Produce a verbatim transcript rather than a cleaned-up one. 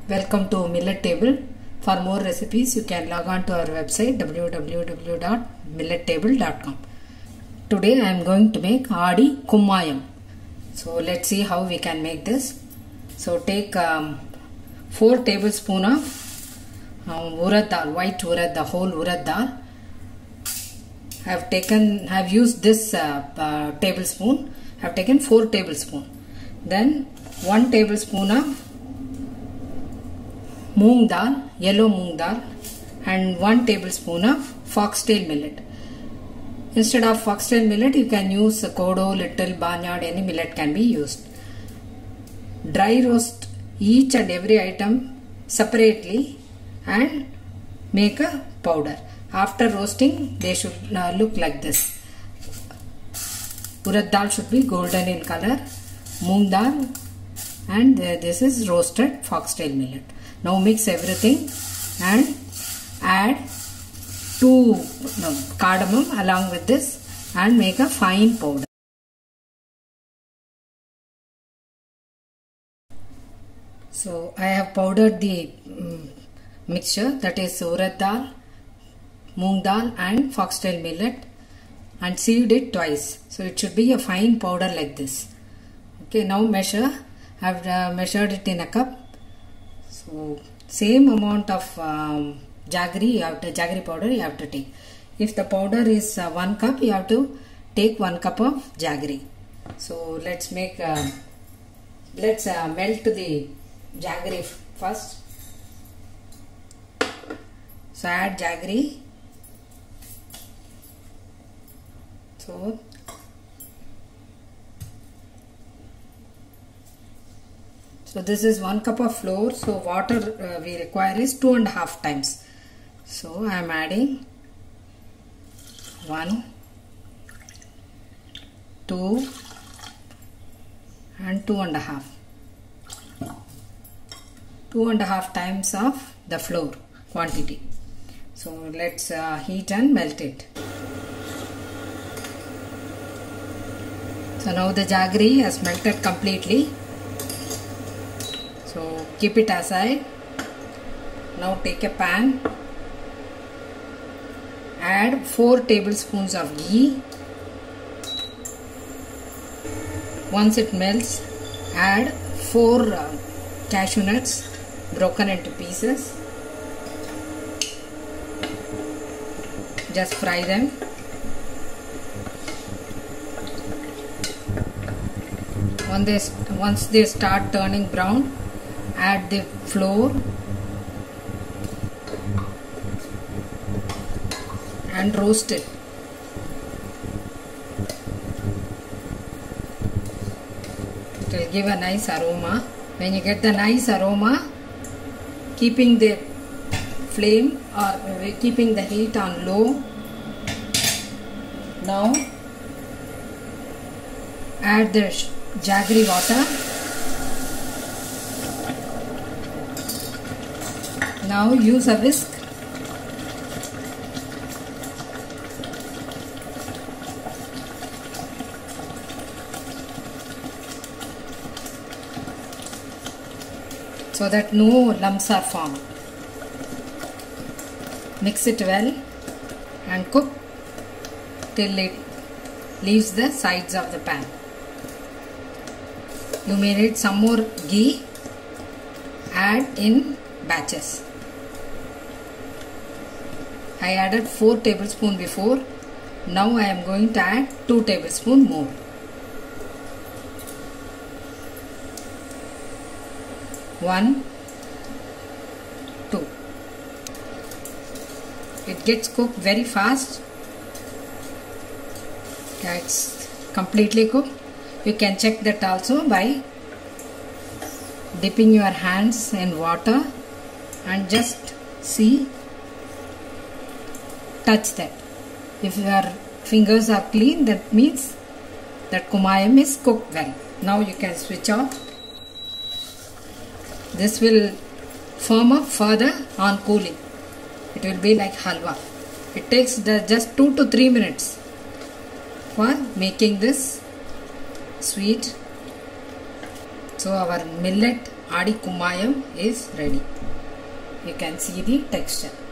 Welcome to Millet Table. For more recipes, you can log on to our website w w w dot millet table dot com. Today I am going to make Adi Kummayam. So let's see how we can make this. So take um, four tablespoons of um, urad dal, white urad, the whole urad dal. I have taken, I have used this uh, uh, tablespoon. I have taken four tablespoons. Then one tablespoon of moong dal, yellow moong dal, and one tablespoon of foxtail millet. Instead of foxtail millet, you can use kodo, little, barnyard, any millet can be used. Dry roast each and every item separately and make a powder. After roasting, they should uh, look like this. Urad dal should be golden in color, moong dal, and uh, this is roasted foxtail millet. Now mix everything and add two no, cardamom along with this and make a fine powder. So I have powdered the um, mixture, that is urad dal, moong dal and foxtail millet, and sieved it twice. So it should be a fine powder like this. Okay, now measure. I have uh, measured it in a cup. So same amount of um, jaggery, you have to, jaggery powder you have to take. If the powder is uh, one cup, you have to take one cup of jaggery. So let's make, uh, let's uh, melt the jaggery first. So add jaggery. So So this is one cup of flour. So water uh, we require is two and a half times. So I am adding one, two, and two and a half. Two and a half times of the flour quantity. So let's uh, heat and melt it. So now the jaggery has melted completely. So keep it aside. Now take a pan. Add four tablespoons of ghee. Once it melts, add four uh, cashew nuts broken into pieces. Just fry them. Once they, once they start turning brown, add the flour and roast it. It will give a nice aroma. When you get the nice aroma, keeping the flame or keeping the heat on low. Now add the jaggery water. Now use a whisk. So that no lumps are formed. Mix it well and cook till it leaves the sides of the pan. You may need some more ghee. Add in batches. I added four tablespoons before. Now I am going to add two tablespoons more. One, two. It gets cooked very fast. It's completely cooked. You can check that also by dipping your hands in water and just see, touch that. If your fingers are clean, that means that kummayam is cooked well. Now you can switch off. This will firm up further on cooling. It will be like halwa. It takes the just two to three minutes for making this sweet. So our millet Adi Kumayam is ready. You can see the texture.